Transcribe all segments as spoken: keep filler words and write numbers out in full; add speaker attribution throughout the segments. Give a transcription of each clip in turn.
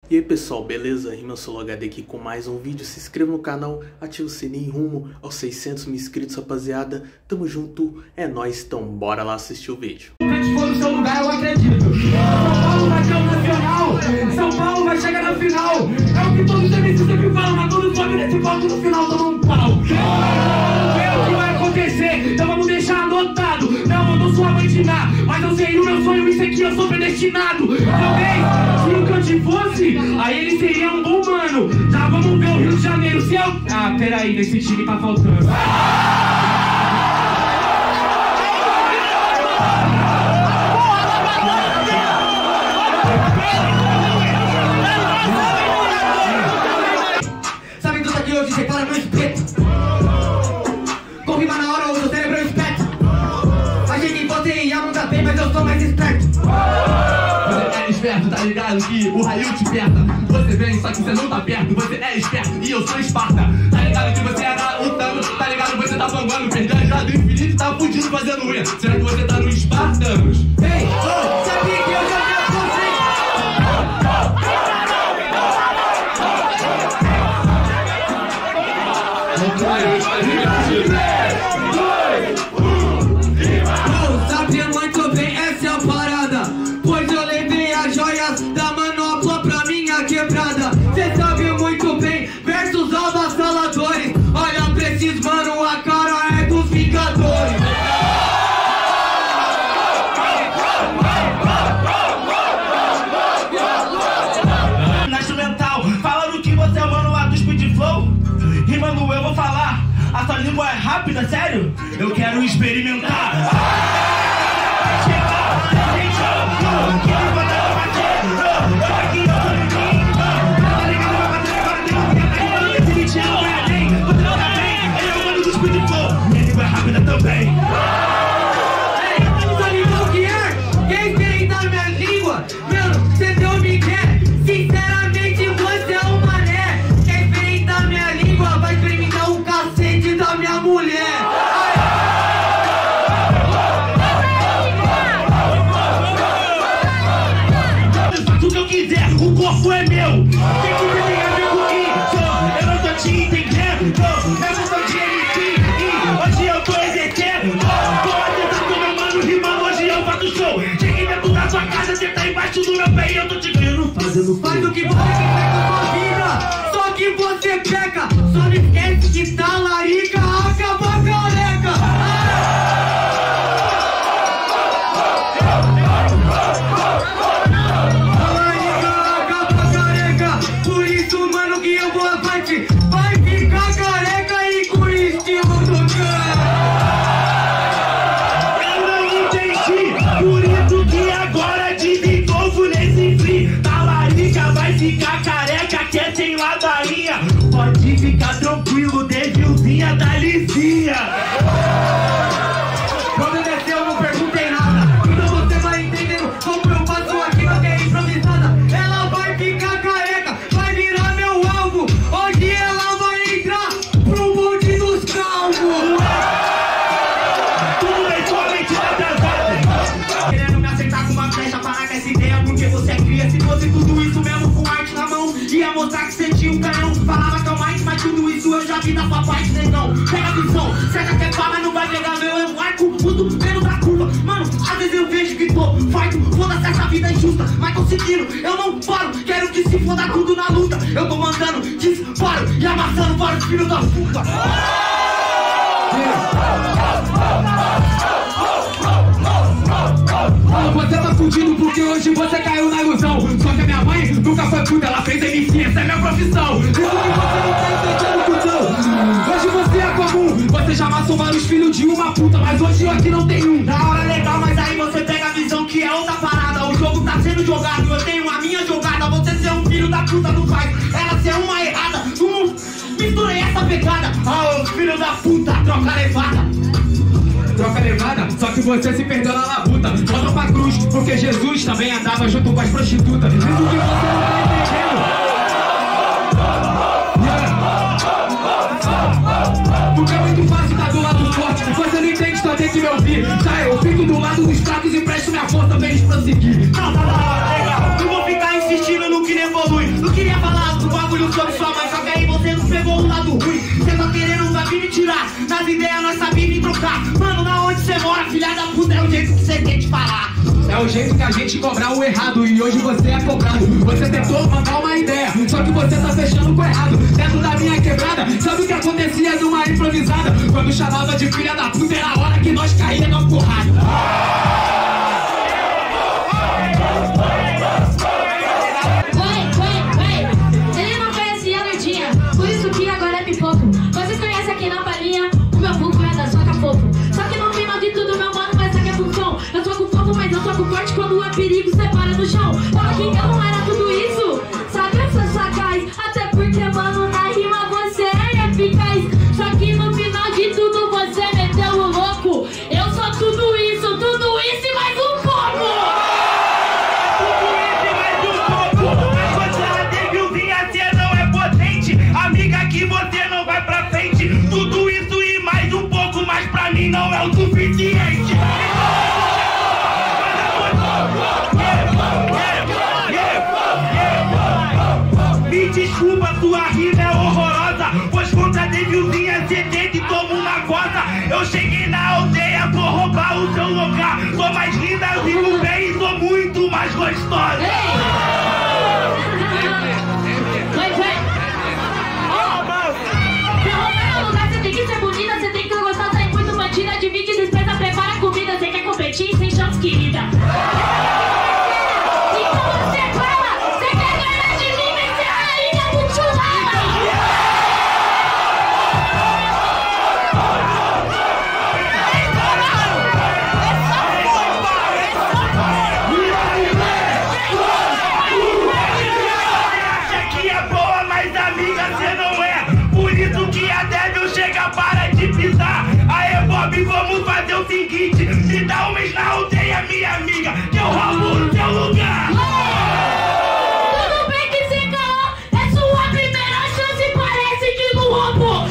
Speaker 1: E aí pessoal, beleza? RimaSoloHD aqui com mais um vídeo. Se inscreva no canal, ativa o sininho rumo aos seiscentos mil inscritos, rapaziada. Tamo junto, é nóis, então bora lá assistir o vídeo.
Speaker 2: Se for no seu lugar, eu acredito. São Paulo vai ser o nacional. São Paulo vai chegar na final. É o que todos os M Cs sempre falam, mas todos sobem nesse palco no final dão um pau. Vamos ver o que vai acontecer, então vamos deixar anotado. Não, eu não sou abandinar, mas eu sei o meu sonho, isso aqui eu sou predestinado. Talvez, se o Cante fosse, aí ele seria um bom mano. Já vamos ver o Rio de Janeiro, se eu... Ah, peraí, nesse time tá faltando. Sabe tudo aqui hoje, separa meu espeto. Com rima na hora, o seu cérebro é esperto. Achei que você ia mandar bem, mas eu sou mais esperto. Você é esperto, tá ligado? Que o raio te aperta. Você vem, só que você não tá perto. Você é esperto e eu sou Esparta. Tá ligado que você era o Thanos. Tá ligado, você tá bangando. Perdeu a joia do infinito e tá fudido fazendo unha. Será que você tá no Espartanos? Ei, oh, sabia que eu já vi você? Sabia muito bem, essa é a parada. Pois eu levei as joias da manopla pra minha quebrada. Cê sabe muito bem, versus avassaladores. Olha pra esses mano, a cara é dos Vingadores. Na instrumental, falando que você é o mano lá do Speed Flow. Rimando eu vou falar, a sua língua é rápida, sério? Eu quero experimentar. Minha língua é rápida também. Ei, sabe o que é? Quer experimentar minha língua? Mano, você deu migué. Sinceramente, você é um mané. Quer experimentar minha língua? Vai experimentar o cacete da minha mulher. Faz o que eu quiser, o corpo é meu. Tem que ter a ver com isso. Eu não tô te entendendo. Eu não tô te entendendo. Hoje eu tô exercendo. Tô acertando com meu mano rimando. Hoje eu faço show. Cheguei dentro da sua casa, você tá embaixo do meu pé e eu tô te vendo fazendo. Faz o que você quiser com a sua vida. Só que você peca. Só não esquece que tá larica, acaba careca. Por isso, mano, que eu vou avante. Vai ficar careca e com estilo do cara. Eu não entendi. Por isso que agora desenvolvo nesse free. Talarica vai ficar careca, que é sem ladainha. Pode ficar tranquilo, devilzinha da lisinha. Quando desceu eu não perguntei nada. Então você vai entendendo como eu faço aqui, não é improvisada. Ela vai ficar careca, vai virar meu alvo. Hoje ela vai entrar pro bonde dos calvos. Tudo bem, somente atrasado. Querendo me acertar com uma flecha, parar com essa ideia, porque você é cria. Se fosse tudo isso mesmo com arte na mão, ia mostrar que você tinha um canhão. Falava calmamente, mas tudo isso eu já vi da sua parte, negão. Pega a visão, cerca que é pá, mas não vai pegar meu. Eu arco, uso menos da curva. Mano, às vezes eu vejo que tô farto. Foda-se essa vida é injusta, mas tô seguindo, eu não paro. Quero que se foda tudo na luta. Eu tô mandando disparo e amassando vários filhos da puta. Você tá fudido porque hoje você caiu na ilusão. Só que a minha mãe nunca foi puta, ela fez M C, essa é minha profissão. Isso que você não tá entendendo, cuzão. Hoje você é comum, você já amassou vários filhos de uma puta, mas hoje eu aqui não tem um. Da hora legal, mas aí você pega a visão que é outra parada. O jogo tá sendo jogado, eu tenho a minha jogada. Você ser um filho da puta não faz, ela ser uma errada. Não misturei essa pegada. Ah, oh, filho da puta, troca levada. Troca levada, só que você se perdeu na labuta. Volta pra cruz, porque Jesus também andava junto com as prostitutas. Isso que você não tá entendendo. Yeah. Porque é muito fácil estar do lado forte. Você não entende, só tem que me ouvir. Tá, eu fico do lado dos fracos e presto minha força pra eles prosseguir. Não, tá da hora, legal. Não vou ficar insistindo no que nem evolui. Não queria falar do bagulho sobre sua mãe, só que aí você não pegou o lado ruim. Cê tá querendo nunca vir me tirar, nas ideias nós sabia me trocar. Mano, na onde cê mora, filha da puta, é o jeito que cê tem de falar.
Speaker 3: É o jeito que a gente cobrar o errado e hoje você é cobrado. Você tentou mandar uma ideia, só que você tá fechando com o errado. Dentro da minha quebrada, sabe o que acontecia numa improvisada? Quando chamava de filha da puta era a hora que nós caía na porrada.
Speaker 4: Vai, vai, vai. Ele não conhecia a Nerdinha, por isso que agora é pipoco. Vocês conhecem aqui na palhinha, o meu vulco é da soca fofo. Só que no final de tudo, meu mano, vai saber função. Eu tô com fofo, mas eu tô com forte quando é perigo, cê para no chão. Fala que eu não era tudo isso, sabe, eu sou sagaz. Até porque, mano, na rima você é eficaz. Só que no final de tudo você meteu o louco. Eu sou tudo isso, tudo isso e mais um pouco.
Speaker 2: Tudo isso e mais um pouco. Mas você é debilzinha, cê não é potente. Amiga, que você não vai pra frente. Tudo isso e mais um pouco, mas pra mim não é o suficiente. Me desculpa, sua rima é horrorosa, pois contra a debilzinha cê tenta e toma uma coça. Eu cheguei na aldeia, vou roubar o seu lugar. Sou mais linda, eu vivo bem e sou muito mais gostosa.
Speaker 4: Vai, vai. Pra roubar meu lugar, você tem que ser bonita, você tem que ser gostosa e muito bandida. Divide despesa, prepara comida, você quer competir sem chance, querida.
Speaker 2: Vamos fazer o seguinte, me dá um mês na aldeia, minha amiga, que eu roubo no seu lugar.
Speaker 4: Tudo bem que se calou, é sua primeira chance, parece que não roubou.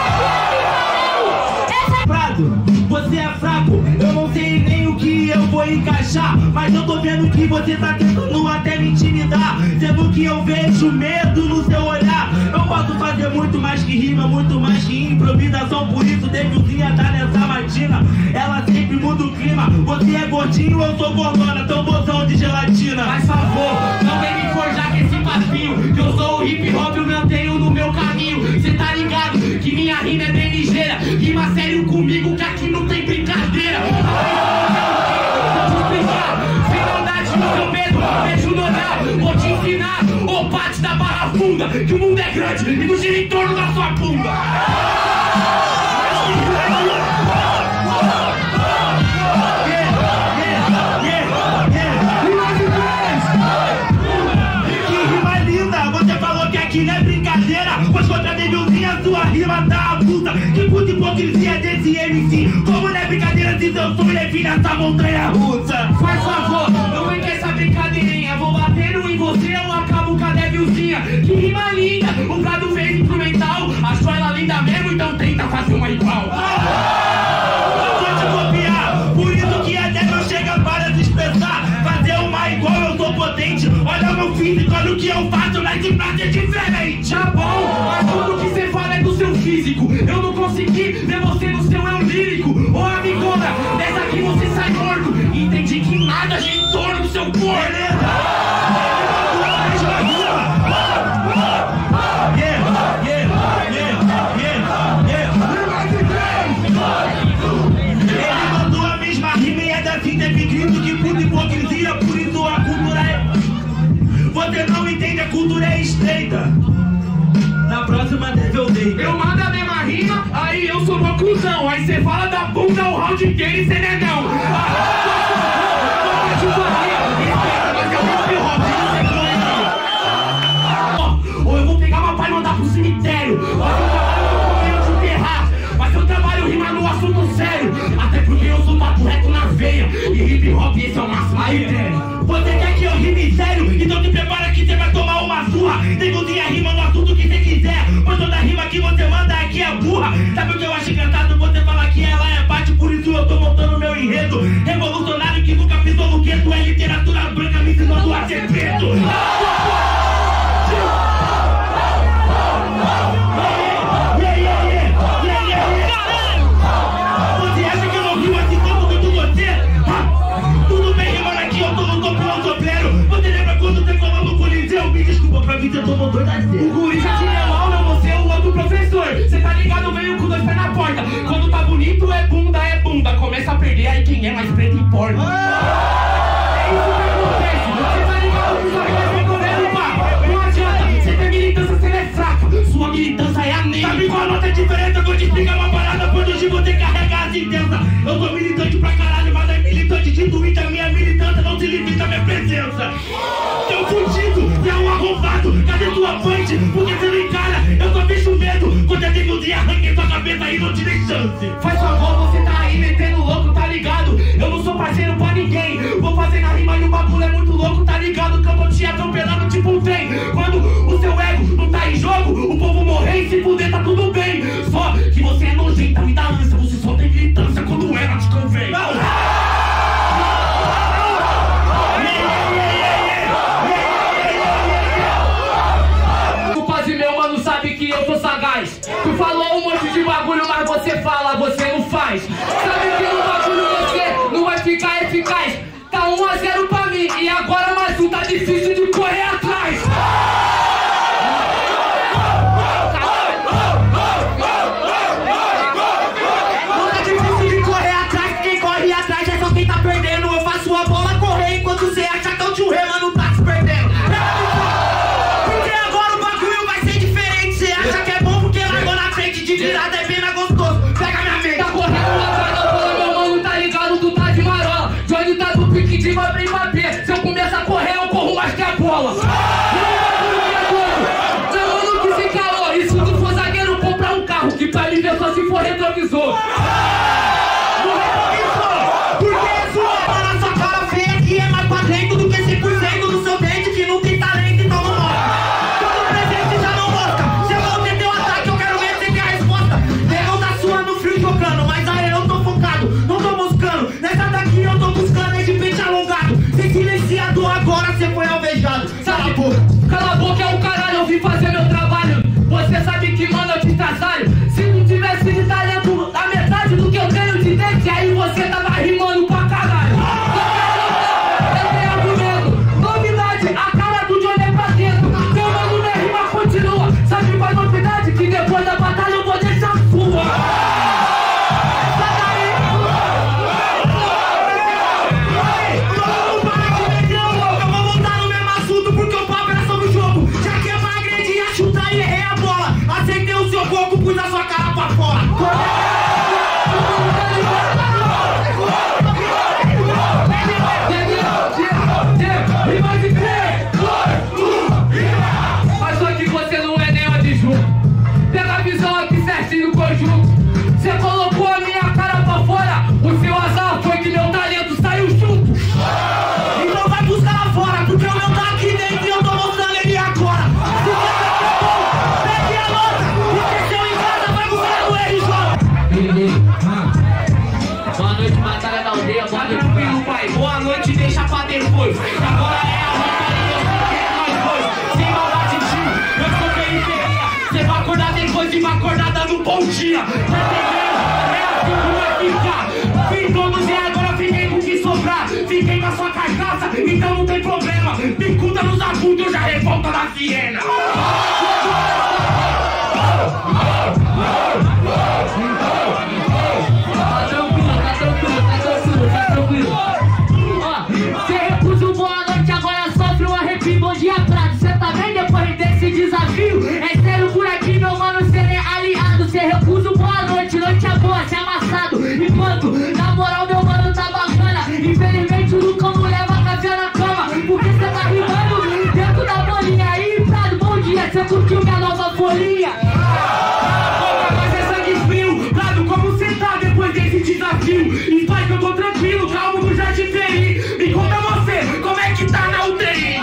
Speaker 4: Essa é
Speaker 2: Prado, você é fraco, eu não sei nem o que eu vou encaixar, mas eu tô vendo que você tá tentando até me intimidar, sendo que eu vejo medo no seu olhar. Eu posso fazer muito mais que rima, muito mais que improvisação, por isso debilzinha tá nessa matina. Ela sempre muda o clima, você é gordinho, eu sou gordona, tão bozão de gelatina.
Speaker 3: Faz favor, não vem me forjar com esse papinho, que eu sou o hip hop, eu mantenho no meu caminho. Cê tá ligado que minha rima é bem ligeira, rima sério comigo que aqui não tem brincadeira. Vou te explicar, sem maldade no seu medo, beijo no olhar. Vou te ensinar, ô parte da barra funda, que o mundo é grande e não gira em torno da sua bunda.
Speaker 2: Que não é brincadeira, pois contra a debilzinha sua rima tá avulsa. Que puta hipocrisia desse M C, como não é brincadeira se seu sonho é vir nessa montanha russa.
Speaker 3: Faz favor, não vem com essa brincadeirinha, vou batendo em você, eu acabo com a debilzinha. Que rima linda, o Prado fez instrumental, achou ela linda mesmo, então tenta fazer uma igual.
Speaker 2: Eu vou te copiar, por isso que a Debil chega para se expressar. Fazer uma igual, eu sou potente, olha o meu físico, olha o que eu faço, nasci pra ser diferente.
Speaker 3: Tá bom, mas tudo que você fala é do seu físico, eu não consegui ver você no seu eu lírico. Ô amigona, dessa aqui você sai morto, entendi que nada gira em torno do seu corpo.
Speaker 2: Beleza? Ele mandou a mesma rima e é assim teve grito que puta hipocrisia, por isso a cultura é... Você não entende, a cultura é estreita. Na próxima deve eu dei.
Speaker 3: Eu mando a mesma rima, aí eu sou uma cuzão. Aí cê fala da bunda o round inteiro e cê não é não. Ou eu vou pegar meu pai e mandar pro cemitério. Mas eu trabalho no de enterrar, mas eu trabalho rima no assunto sério. Até porque eu sou papo reto na veia, e hip hop esse é o máximo. Aí tem.
Speaker 2: Você quer que eu rime sério? Então te prepara que você vai tomar uma surra. Tem a rima no assunto que você quiser, pois toda rima que você manda aqui é burra. Sabe o que eu acho engraçado? Você fala que ela é parte, por isso eu tô montando meu
Speaker 3: você tomou dois a zero. O guri já te deu aula, você é o outro professor. Cê tá ligado, veio com dois pés na porta. Quando tá bonito é bunda, é bunda. Começa a perder, aí quem é mais preto importa. É isso que acontece. Cê tá ligado que só vai recorrendo, pá. Não adianta, cê tem militância, cê é fraca. Sua militância é a negra. Sabe qual a nota diferente? Eu vou te explicar uma parada quando hoje você carregar as intensas. Eu sou militante pra caralho, mas é militante de Twitter. A minha militância não se limita à minha presença. Seu fudido, você é um arrombado. Cadê tua punch? Por que você não encara? Eu só vejo medo. Quando eu tenho um dia, arranquei sua cabeça e não te dei chance. Faz favor, você tá aí metendo louco, tá ligado? Eu não sou parceiro pra ninguém. Vou fazer na rima e o bagulho é muito louco, tá ligado? Que eu tô te atropelando tipo um trem. Quando o seu ego não tá em jogo, o povo morrer e se fuder tá tudo bem. Só que você é nojenta, me dá ânsia. Você só tem militância quando ela te convém. Que eu sou sagaz. Tu falou um monte de bagulho, mas você fala, você não faz. Sabe que no bagulho você não vai ficar eficaz. Tá um a zero pra mim e agora mais um, tá difícil de correr atrás. Não tá difícil de correr atrás, quem corre atrás é só quem tá perdendo. Eu faço a bola correr enquanto você acha que eu te rema, não tá se perdendo. De virada é bem gostoso, pega minha mente. Tá correndo atrás da bola, meu mano, tá ligado? Tu tá de marola. Johnny tá do pique de uma bem bater. Se eu começar a correr, eu corro mais que a bola. Meu mano que se calou. E se tu for zagueiro, comprar um carro, que pra me ver só se for retrovisor. No retrovisor, porque é sua para sua cara feia que é mais pra dentro do que cem por cento do seu dente que não tem talento, então não mostra. Todo presente já não mostra. Se eu não meter o ataque, eu quero ver se tem a resposta. Negão tá suando frio jogando, mas aí eu tô focado, não tô moscando. Nessa daqui eu tô buscando é de pente alongado. Sem silenciador agora cê foi alvejado. Cala a boca. Cala a boca é o caralho, eu vim fazer meu trabalho. Você sabe que mano eu te trabalho. Se não tivesse de talento a metade do que eu tenho de dente, aí você tava rimando pra caralho. Eu tenho argumento, novidade, a cara do Johnny é pra dentro. Meu mano minha rima continua. Sabe qual é a novidade? Que depois da batalha eu vou deixar sua. Pus a sua cara pra fora. Mas só que você não é nem adjunto. Pega a visão aqui certinho no conjunto. Você colocou a minha cara pra fora. O seu azar foi que meu talento saiu junto. Então vai buscar lá fora, porque o meu tá aqui dentro e eu tô mostrando ele agora.
Speaker 5: Boa noite, batalha da aldeia, boa noite,
Speaker 3: tranquilo, pai. Boa noite, deixa pra depois. Agora é a batalha, eu sei que é nós dois. Sem maldade, tio, eu sou periferia. Cê vai acordar depois e vai acordar dando bom dia. Tá entendendo? É assim que vai ficar. Fiz todos e agora fiquei com o que sobrar. Fiquei com a sua carcaça, então não tem problema. Picuda nos abusos, eu já revolta na Viena.
Speaker 4: Desafio é sério por aqui, meu mano, cê é aliado. Cê recusa o boa noite, noite é boa, cê é amassado. Enquanto, na moral, meu mano tá bacana. Infelizmente o Lucão não leva café na cama, porque cê tá rimando dentro da bolinha. Aí, Prado, bom dia, cê curtiu minha nova folhinha?
Speaker 3: Mas é sangue frio, Prado, como cê tá depois desse desafio? E pai, que eu tô tranquilo, calmo, não já te feri. Me conta você, como é que tá na U T I?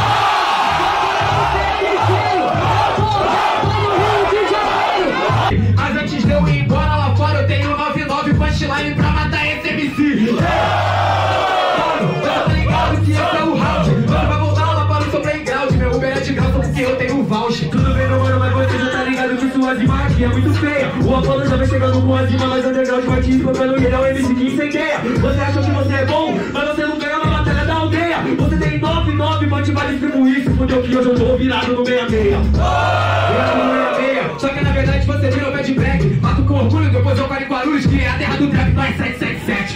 Speaker 3: Mas antes de eu ir embora lá fora, eu tenho nove nove punchline pra matar esse M C. Mano, já tá ligado que esse é o round. Mano, vai voltar lá para o seu playground. Meu Uber é de graça porque eu tenho voucher. Tudo bem, meu mano, mas você já tá ligado que sua rima aqui é muito feia. O Apollo já vai chegando com as rimas, mas underground vai te escopando. Ele é o M C que incendeia. Você acha que você é bom, mas você não ganha na batalha da aldeia. Você tem nove nove, mande vai distribuir. Se fudeu que hoje eu tô virado no meia meia. Virado no meia meia. Só que na verdade você virou bad black. Mato com orgulho, depois eu paro em Guarulhos, que é a terra do trap, nós sete sete sete.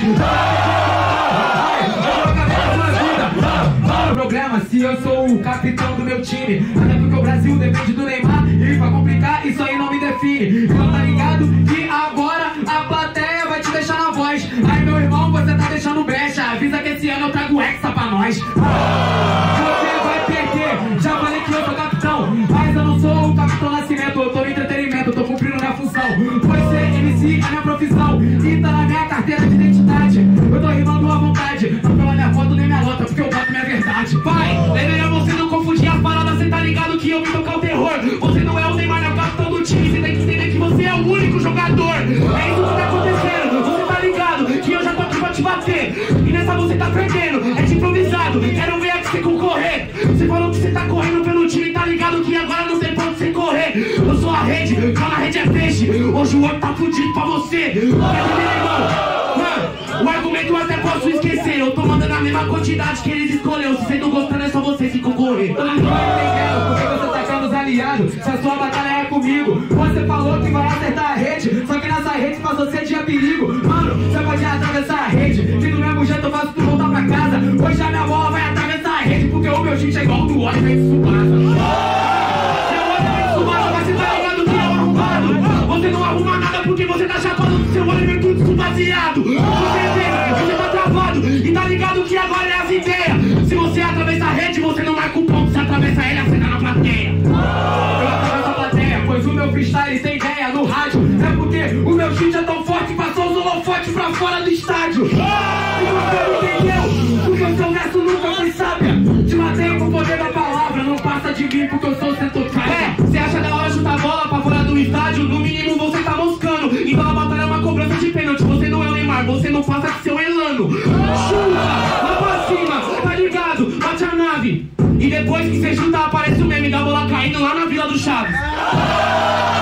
Speaker 3: O problema se eu sou o capitão do meu time. Até porque o Brasil depende do Neymar. E pra complicar, isso aí não me define. Então tá ligado que agora a plateia vai te deixar na voz. Aí meu irmão, você tá deixando brecha. Avisa que esse ano eu trago hexa pra nós. Você vai perder. Já falei que eu sou capitão, mas eu não sou o Capitão Nascimento. Eu tô no entretenimento, eu tô cumprindo minha função. Pois ser M C é minha profissão e tá na minha carteira de identidade. Eu tô rimando à vontade, não pela minha foto nem minha nota, porque eu boto minha verdade. Vai, deveria você não confundir as paradas. Cê tá ligado que eu vim tocar o terror. Você não é o Neymar, é o capitão do time. Cê tem que entender que você é o único jogador. É isso que tá acontecendo, você tá ligado que eu já tô aqui pra te bater. E nessa você tá perdendo, é de improvisado. Quero ver aqui você concorrer. Você falou que você tá correndo pelo time, tá ligado que agora não tem ponto sem correr. Eu sou a rede, cá na rede é peixe. Hoje o outro tá fudido pra você. Quer dizer, irmão? Mano, o argumento eu até posso esquecer. Eu tô mandando a mesma quantidade que eles escolheu. Se você não gostando é só você que concorrer. Tô entendendo porque você tá achando os aliados. Se a sua batalha é comigo. Você falou que vai acertar a rede, só que nessa rede passou ser de perigo. Mano, você pode atravessar a rede, que do mesmo jeito eu faço tu voltar pra casa. Hoje a minha bola vai atravessar a rede, porque o meu chute é igual do óleo vem de Subasa. Mas você tá ligado que é um arrombado. Você não arruma nada porque você tá chapado do seu olho vem tudo subaseado. Você você tá travado e tá ligado que agora é as ideias. Se você atravessa a rede, você não marca o ponto. Se atravessa ele, você tá na plateia. Eu atravesso a plateia, pois o meu freestyle tem ideia no rádio. É porque o meu chute é tão forte que passou os holofotes pra fora do estádio. E você não entendeu, porque o seu verso nunca foi sábia. Te matei com o poder da palavra, não passa de mim porque eu sou centocracia. É, você acha da hora chutar a bola pra fora do estádio? No mínimo você tá moscando. Então a batalha é uma cobrança de pênalti. Você não é o Neymar, você não passa de seu Elano. Chuta, lá pra cima, tá ligado? Bate a nave. E depois que você chuta aparece o meme da bola caindo lá na Vila do Chaves.